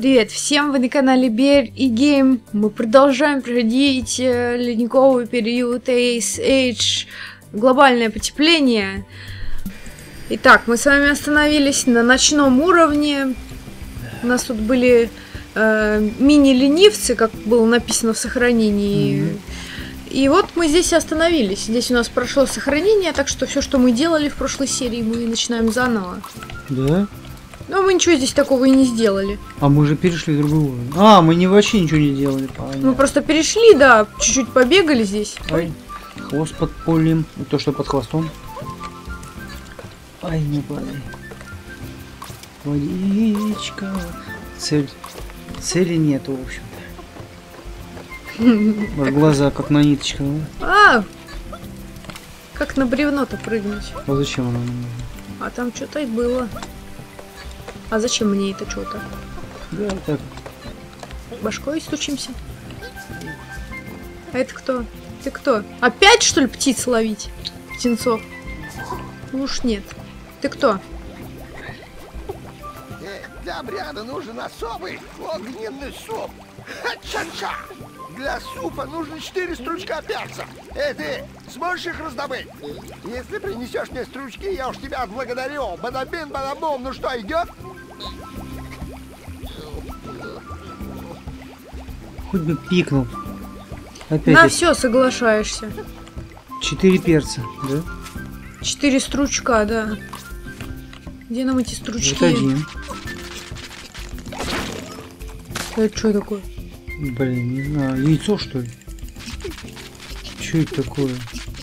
Привет всем, вы на канале Bear и Game. Мы продолжаем проходить ледниковый период Ice Age, глобальное потепление. Итак, мы с вами остановились на ночном уровне. У нас тут были мини-ленивцы, как было написано в сохранении. И вот мы здесь и остановились. Здесь у нас прошло сохранение, так что все, что мы делали в прошлой серии, мы начинаем заново. Да? Но мы ничего здесь такого и не сделали. А мы же перешли в другой уровень. А, мы вообще ничего не делали. Понятно. Мы просто перешли, да, чуть-чуть побегали здесь. Ай, хвост под полем. То, что под хвостом. Ай, не падай. Водичка. Цели нету, в общем-то. Глаза как на ниточках. А! Как на бревно-то прыгнуть? А зачем оно нам нужно? А там что-то и было. А зачем мне это что-то? Да, так. Башкой стучимся. А это кто? Ты кто? Опять, что ли, птиц ловить? Птенцов? Ну уж нет. Ты кто? Для обряда нужен особый огненный суп. Ха-ча-ча! Для супа нужно 4 стручка перца. Эй, ты сможешь их раздобыть? Если принесешь мне стручки, я уж тебя отблагодарю. Бадабин, бадабум, ну что, идет? Хоть бы пикнул. Опять. На все соглашаешься. 4 перца, да? 4 стручка, да. Где нам эти стручки? Вот один. Это что такое? Блин, не знаю. Яйцо, что ли? Что это такое?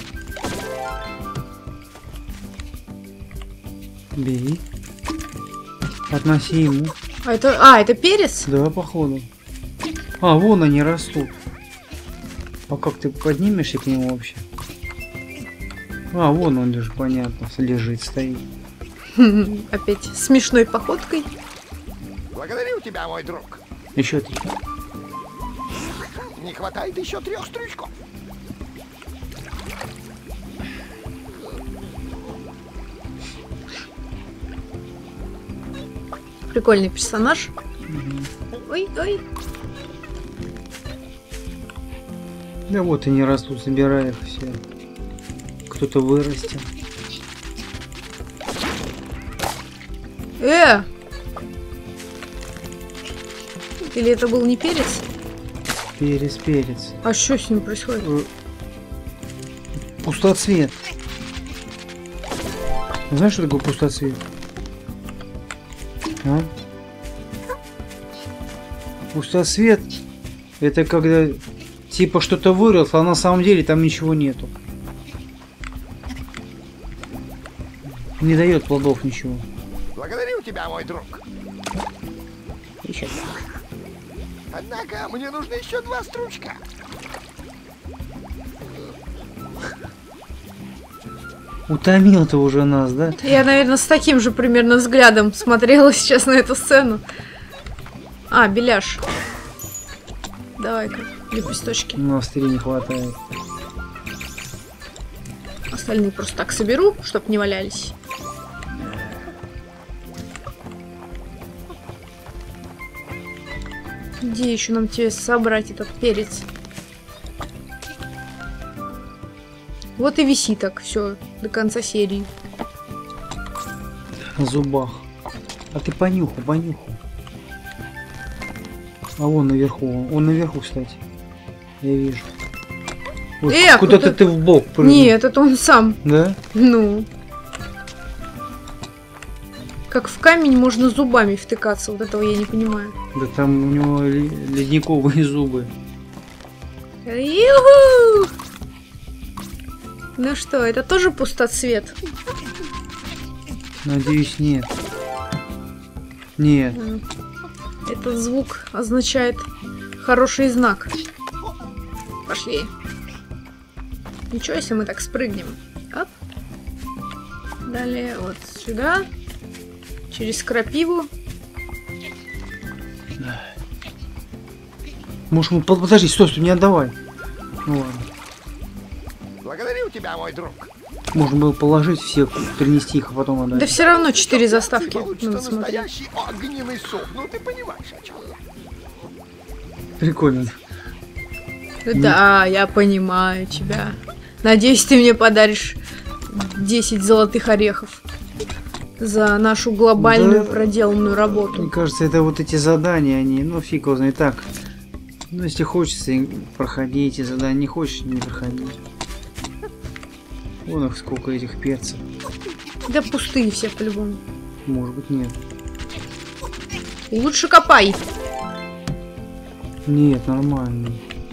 Бери. Относи ему. Это перец? Да, походу. А, вон они растут. А как ты поднимешься к нему вообще? А, вон он даже, понятно, лежит, стоит. Опять смешной походкой. Благодарю тебя, мой друг. Еще ты. Не хватает еще 3 стручков. Прикольный персонаж. Ой, ой. Да вот они растут, собирай их все. Кто-то вырастет. Или это был не перец? Перец. А что с ним происходит? Пустоцвет. Знаешь, что такое пустоцвет? А? Пустоцвет — это когда типа что-то выросло, а на самом деле там ничего нету. Не дает плодов ничего. Благодарю тебя, мой друг. Еще. Однако мне нужно еще 2 стручка. Утомил ты уже нас, да? Я, наверное, с таким же примерно взглядом смотрела сейчас на эту сцену. А, беляш. Давай-ка, лепесточки. У нас 3 не хватает. Остальные просто так соберу, чтоб не валялись. Где еще нам тебе собрать этот перец? Вот и виси так все до конца серии. На зубах. А ты понюхай. А вон наверху. Он наверху, кстати. Я вижу. Вот куда-то ты в бок прыгнул. Нет, это он сам. Да? Ну. Как в камень можно зубами втыкаться. Вот этого я не понимаю. Да там у него ледниковые зубы. Ю-ху! Ну что, это тоже пустоцвет? Надеюсь, нет. Нет. Этот звук означает хороший знак. Пошли. Ничего, если мы так спрыгнем. Оп. Далее вот сюда. Через крапиву. Может, мы... Подожди, стой, не отдавай. Ну ладно. Благодарю тебя, мой друг. Можно было положить всех, принести их, а потом отдать. Да все равно 4 заставки. Получится Надо смотреть. настоящий огненный суп. Ну ты понимаешь, о чем я. Прикольно. Да, я понимаю тебя. Надеюсь, ты мне подаришь 10 золотых орехов за нашу глобальную Да, проделанную работу. Мне кажется, это вот эти задания, они, ну фиг его знает, так. Ну если хочется, проходите задания, не хочешь, не проходить. Вон их сколько этих перцев. Да пустые все по-любому. Может быть, нет. Лучше копай. Нет, нормально.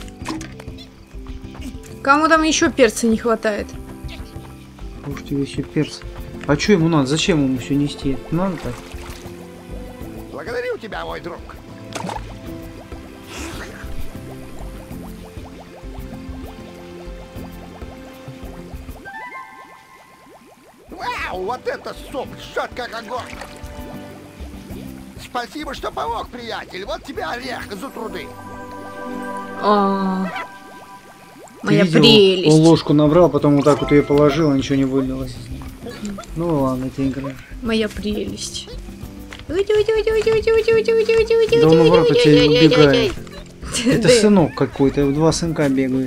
Кому там еще перца не хватает? Уж тебе еще перцы. А что ему надо? Зачем ему все нести? Это надо так? Благодарю тебя, мой друг. Вау, вот это суп, жжет как огонь. Спасибо, что помог, приятель. Вот тебе орех за труды. А, Ты моя видел? прелесть. Он ложку набрал, потом вот так вот ее положил, а ничего не вылилось. Ну ладно, ты играешь. Моя прелесть. Да он наоборот от тебя убегает. Это сынок какой-то, два сынка бегают.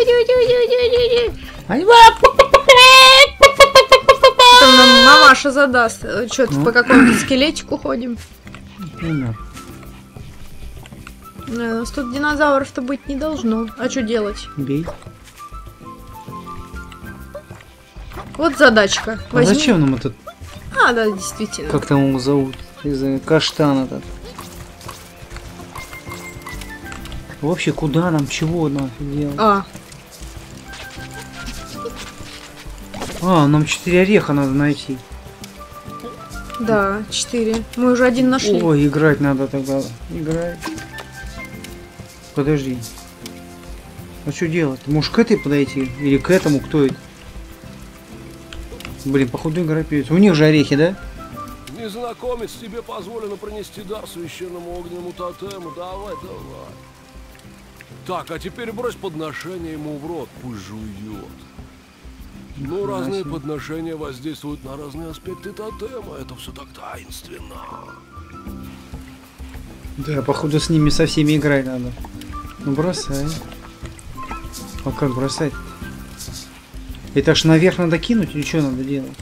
Потом нам мамаша задаст. Что-то Ну. по какому-то скелетику ходим. Умер. У нас тут динозавров-то быть не должно. А что делать? Бей. Вот задачка. А Возьми. зачем нам этот, А, да, действительно. как там его зовут? Из-за каштана этот. Вообще, куда нам, чего нафиг делать? Нам 4 ореха надо найти. Да, 4. Мы уже один нашли. Ой, играть надо тогда. Играть. Подожди. А что делать? Может к этой подойти? Или к этому? Кто это? Блин, походу игра пьется. У них же орехи, да? Незнакомец, тебе позволено принести дар священному огненному тотему. Давай, давай. Так, а теперь брось подношение ему в рот, пусть жует. Ну, разные себе. подношения воздействуют на разные аспекты тотема. Это все так таинственно. Да, походу с ними со всеми играть надо. Ну бросай. А как бросать? Это аж наверх надо кинуть или что надо делать?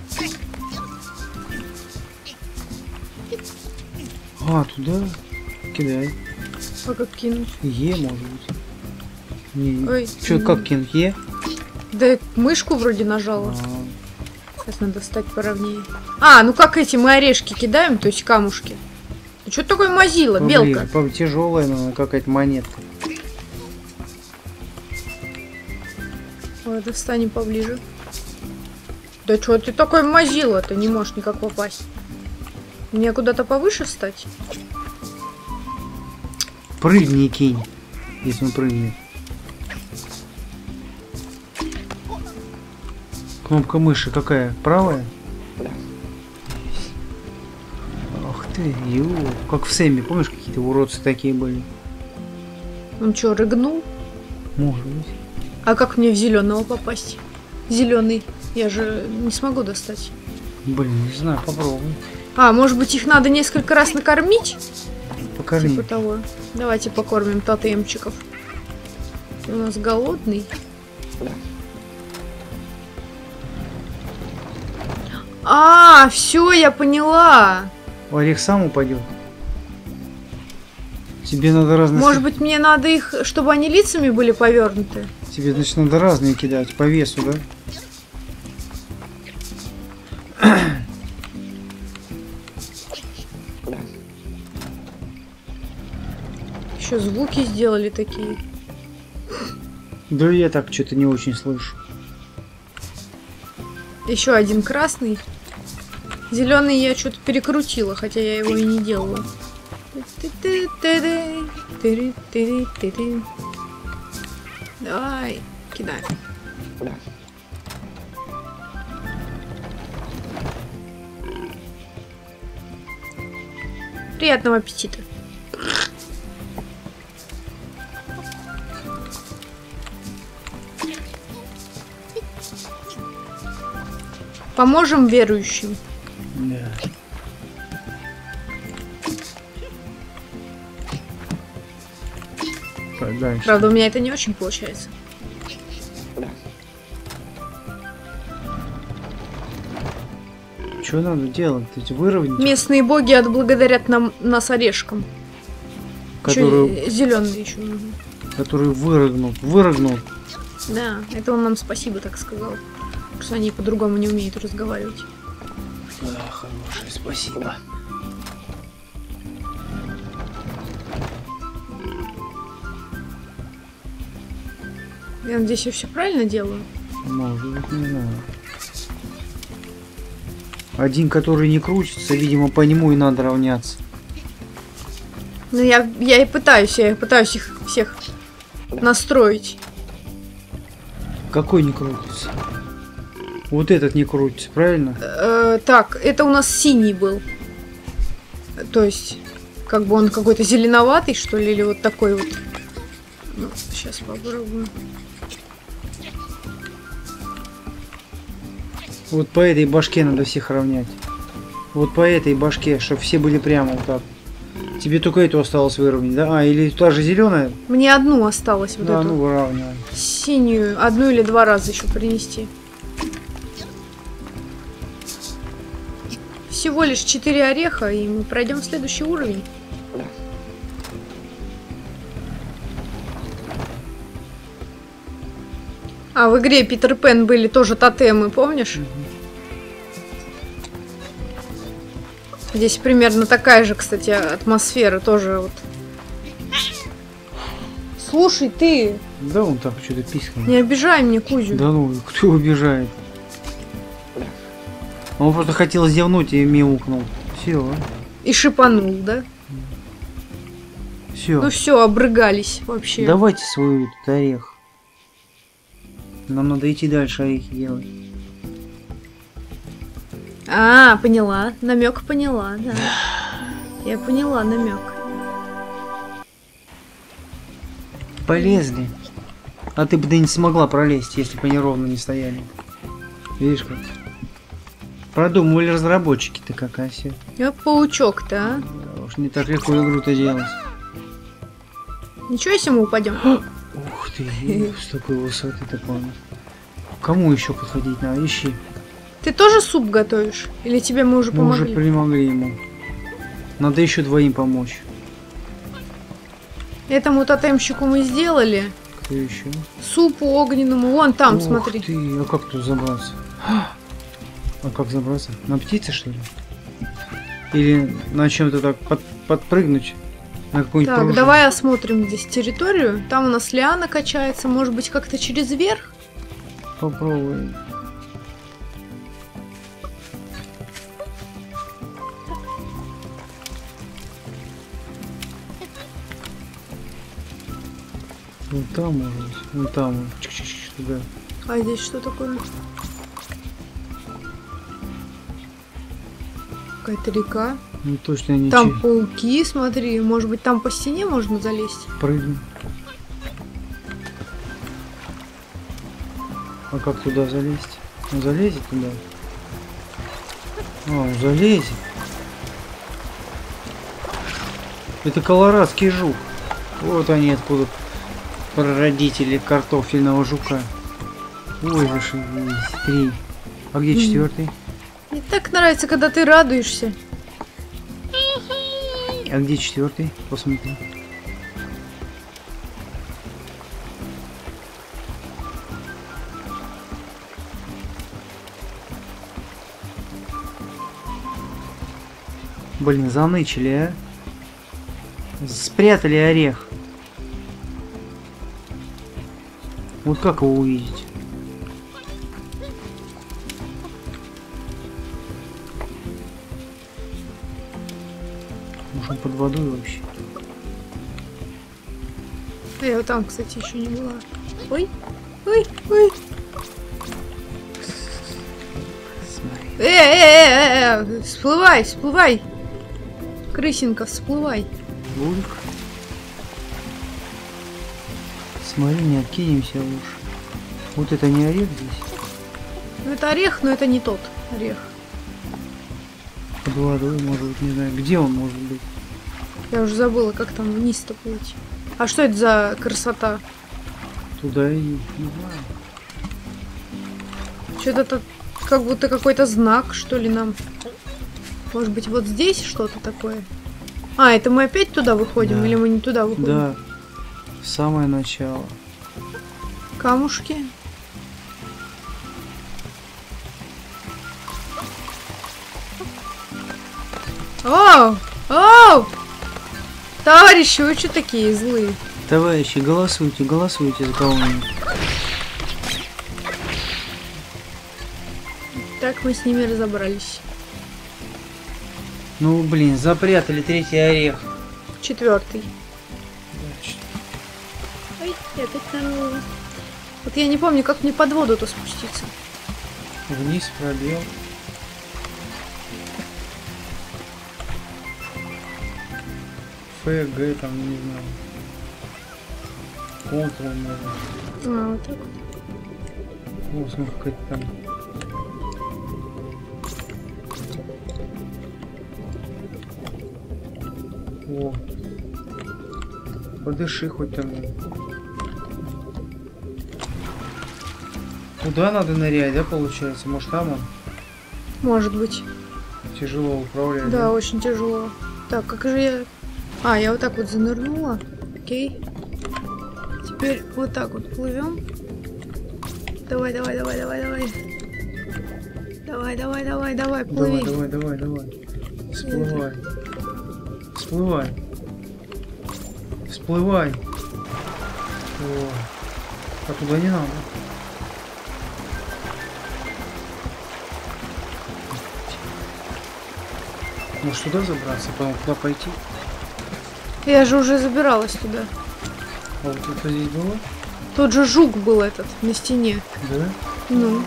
А, туда? Кидай. А как кинуть? Е, может быть. Не. Ой, Что, как кинуть? Е? Да мышку вроде нажала. А, Сейчас надо стать поровнее. А, ну как эти мы орешки кидаем, то есть камушки. Ты что такое мазила, белка? Тяжелая, наверное, какая-то монетка. Ладно, встанем поближе. Да что ты такой мазила? Ты не можешь никак попасть. Мне куда-то повыше встать? Прыгни и кинь, если он прыгнет. Кнопка мыши какая? Правая? Ах ты, как в Сэме, помнишь, какие-то уродцы такие были? Он что, рыгнул? Может быть. А как мне в зеленого попасть? Зеленый. Я же не смогу достать. Блин, не знаю, попробуй. А, может быть, их надо несколько раз накормить? Покорми. Типа того. Давайте покормим тотемчиков. Ты у нас голодный. А, все, я поняла. Орех сам упадет. Тебе надо разные... Может быть, мне надо их, чтобы они лицами были повернуты? Тебе, значит, надо разные кидать по весу, да? Еще звуки сделали такие. Да я так что-то не очень слышу. Еще один красный. Зеленый я что-то перекрутила, хотя я его и не делала. Давай, кидай. Приятного аппетита. Поможем верующим. Да. Так, дальше. Правда, у меня это не очень получается. Что надо делать? Эти выровнять, Местные боги отблагодарят нас орешком. который, Зеленый еще нужен. который вырыгнул. Да, это он нам спасибо так сказал. Потому что они по-другому не умеют разговаривать. Да, хорошее, спасибо. Я надеюсь, я все правильно делаю. Может быть, не знаю. Один, который не крутится, видимо, по нему и надо равняться. Ну, я и пытаюсь, их всех настроить. Какой не крутится? Вот этот не крутится, правильно? Так, это у нас синий был. То есть, как бы он какой-то зеленоватый, что ли, или вот такой вот. Ну, сейчас попробую. Вот по этой башке надо всех равнять. Вот по этой башке, чтобы все были прямо вот так. Тебе только эту осталось выровнять, да? А, или та же зеленая? Мне одну осталось, вот да, эту. ну выравнивай. Синюю, одну или два раза еще принести. Всего лишь 4 ореха, и мы пройдем следующий уровень. А в игре Питер Пен были тоже тотемы, помнишь? Здесь примерно такая же, кстати, атмосфера тоже вот. Слушай, ты! Да, он так что-то пискнул. Не обижай мне, Кузю. Да ну, кто обижает? Он просто хотел зевнуть и мяукнул. Все, И шипанул, да? все. Ну все, обрыгались вообще. Давайте свой этот орех. Нам надо идти дальше орехи делать. А, поняла. Намек поняла, да. Я поняла намек. Полезли. А ты бы да не смогла пролезть, если бы они ровно не стояли. Видишь как? Продумывали разработчики-то как оси. Я паучок-то, а? Да уж не так легко игру-то делать. Ничего, если мы упадем? Ух ты, с такой высоты-то понял. Кому еще подходить надо? Ищи. Ты тоже суп готовишь? Или тебе мы уже Мы уже помогли? помогли ему. Надо еще двоим помочь. Этому тотемщику мы сделали. Кто еще? Супу огненному. Вон там, Ух смотри. ты, а как тут забраться? А как забраться? На птице, что ли? Или на чем-то так подпрыгнуть? На какую-нибудь Так, пружину? давай осмотрим здесь территорию. Там у нас лиана качается. Может быть, как-то через верх? Попробуй. Вон там, может быть. Вон там. Вон. Чик-чик-чик, туда. А здесь что такое? Какая-то река. Ну точно не Там пауки, смотри. Может быть, там по стене можно залезть? прыгну. А как туда залезть? Он залезет туда? А, он залезет. Это колорадский жук. Вот они откуда, прародители картофельного жука. Ой, зашибись. 3. А где 4? Мне так нравится, когда ты радуешься. А где 4? Посмотри. Блин, занычили, а? Спрятали орех. Вот как его увидеть? Может, он под водой вообще? Я вот там, кстати, еще не была. Ой, ой, ой. Смотри. Всплывай, всплывай. Крысинка, всплывай. Бульк. Смотри, не откинемся уж. Вот это не орех здесь? Ну это орех, но это не тот орех. Под водой, может быть, не знаю, где он может быть. Я уже забыла, как там вниз-то плыть. А что это за красота? Туда и не знаю. Что-то тут как будто какой-то знак, что ли, нам. Может быть, вот здесь что-то такое? А, это мы опять туда выходим, Да. или мы не туда выходим? Да, в самое начало. Камушки. Оу! Оу! Товарищи, вы что такие злые? Товарищи, голосуйте, голосуйте за кого-нибудь. Так, мы с ними разобрались. Ну, блин, запрятали третий орех. 4-й. Ой, я опять тонула. Вот я не помню, как мне под воду-то спуститься. Вниз пробел. Ф, Г, там, не знаю. Ctrl, можно. А, вот так вот. О, смотри, какая-то там. О. Подыши хоть там. Куда надо нырять, да, получается? Может, там он? Может быть. Тяжело управлять. Да, очень тяжело. Так, как же я... А, я вот так вот занырнула. Окей. Теперь вот так вот плывем. Давай, давай, давай, давай, давай. Давай, давай, давай, давай, плыви. Давай, давай, давай, давай. Всплывай. Всплывай. Всплывай. О. А туда не надо. Может туда забраться, потом куда пойти? Я же уже забиралась туда. А вот это здесь было? Тот же жук был этот на стене. Да? Ну.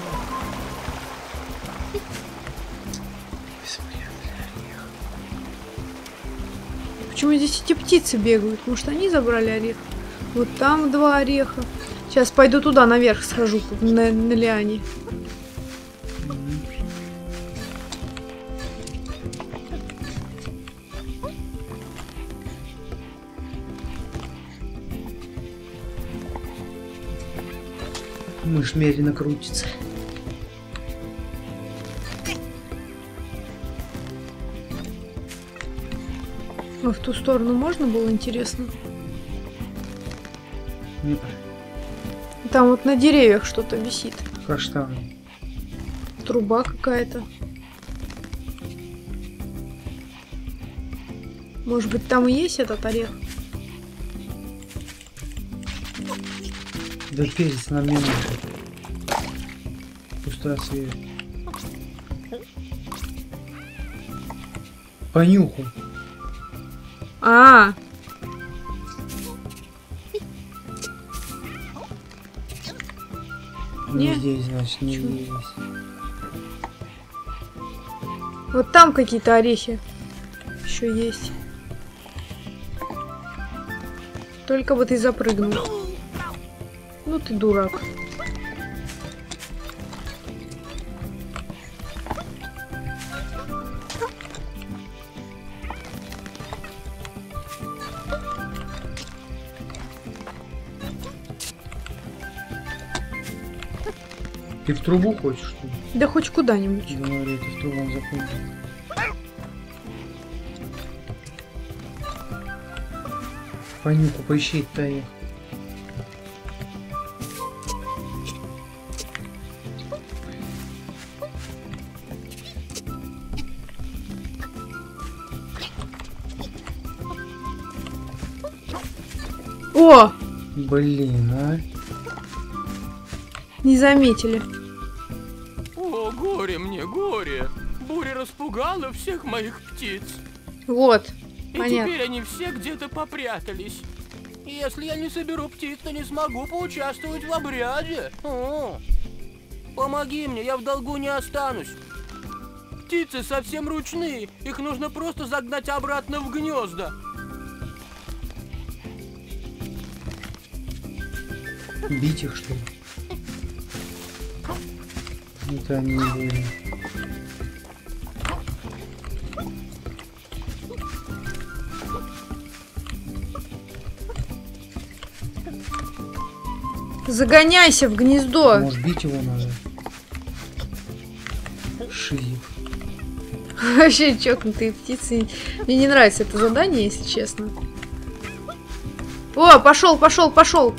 Почему здесь эти птицы бегают? Может, они забрали орех? Вот там 2 ореха. Сейчас пойду туда наверх схожу, на лиане. Мышь медленно крутится. А в ту сторону можно было, интересно? Нет, Там вот на деревьях что-то висит. каштан. Труба какая-то. Может быть, там и есть этот орех? Да перец на минуту. Пустая свежая. Понюхай. А, Не Не. здесь, значит, не здесь. вот там какие-то орехи еще есть. Только вот и запрыгнул. Ну ты дурак. Ты в трубу хочешь, что ли? Да хоть куда-нибудь. Говори, ты в трубу заходишь. Понюхай, поищи орех. О, Блин, а? не заметили. О, горе мне, горе! Буря распугала всех моих птиц. Вот, И понятно. теперь они все где-то попрятались. Если я не соберу птиц, то не смогу поучаствовать в обряде. О, помоги мне, я в долгу не останусь. Птицы совсем ручные, их нужно просто загнать обратно в гнезда. Бить их, что ли? Это они не были. Загоняйся в гнездо. Может, бить его надо? Шизик. Вообще чокнутые птицы. Мне не нравится это задание, если честно. О, пошел, пошел, пошел.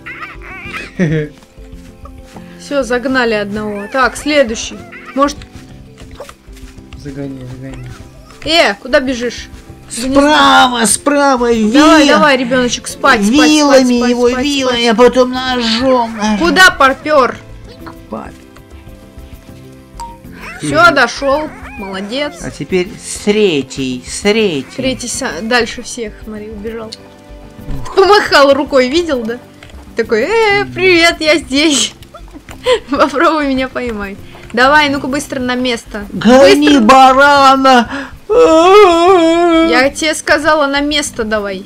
Все, загнали одного. Так, следующий. Может... Загоняй, загоняй. Куда бежишь? Справа, справа, Давай, давай, ребеночек, спать, спать, вилами спать, спать, его, спать, вилами, спать. а потом ножом. Куда попер? К папе. Все, дошел. Молодец. А теперь с третий. Третий дальше всех, смотри, убежал. Помахал рукой, видел, да? Такой, привет, я здесь. Попробуй меня поймай. Давай, ну-ка быстро на место. Гони Быстро. барана. Я тебе сказала, на место давай.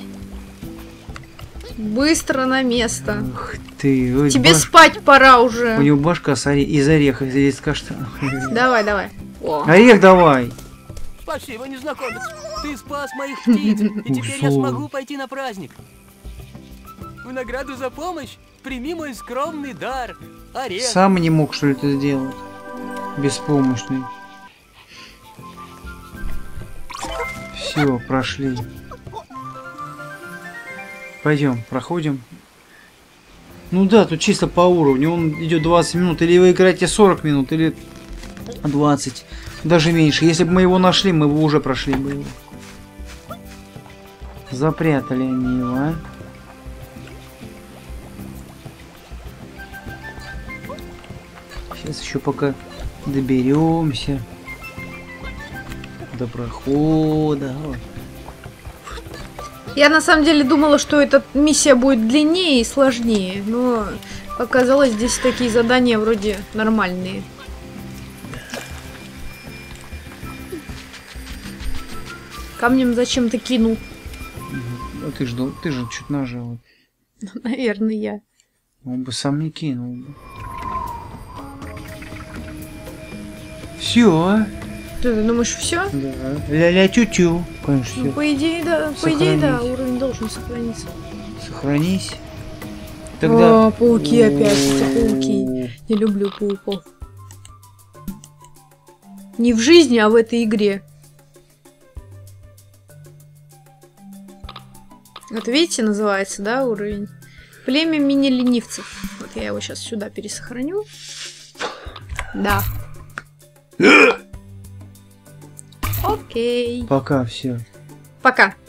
Быстро на место. Ух ты. Ой, Тебе спать пора У уже. него башка из ореха, из каштана. Давай, давай. О. Орех давай. Спасибо, незнакомец. Ты спас моих птиц, и теперь я смогу пойти на праздник. В награду за помощь прими мой скромный дар. Орех. Сам не мог, что ли, это сделать. Беспомощный. Все, прошли. Пойдем, проходим. Ну да, тут чисто по уровню. Он идет 20 минут. Или вы играете 40 минут, или 20. Даже меньше. Если бы мы его нашли, мы бы уже прошли бы его. Запрятали они его, а? Сейчас еще пока доберемся до прохода. Я на самом деле думала, что эта миссия будет длиннее и сложнее, но оказалось, здесь такие задания вроде нормальные. Камнем зачем-то кинул. А ты же чуть нажал. Наверное, я. Он бы сам не кинул. Все. Ты думаешь, все? Да. Ля-ля тю-тю. Конечно, Ну, всё. по идее, да. По идее, да, Сохранить. уровень должен сохраниться. Сохранись. Тогда... О, пауки опять, эти пауки. Не люблю пауков. Не в жизни, а в этой игре. Вот видите, называется, да, уровень? Племя мини-ленивцев. Вот я его сейчас сюда пересохраню. Да. Окей. Пока, все. Пока.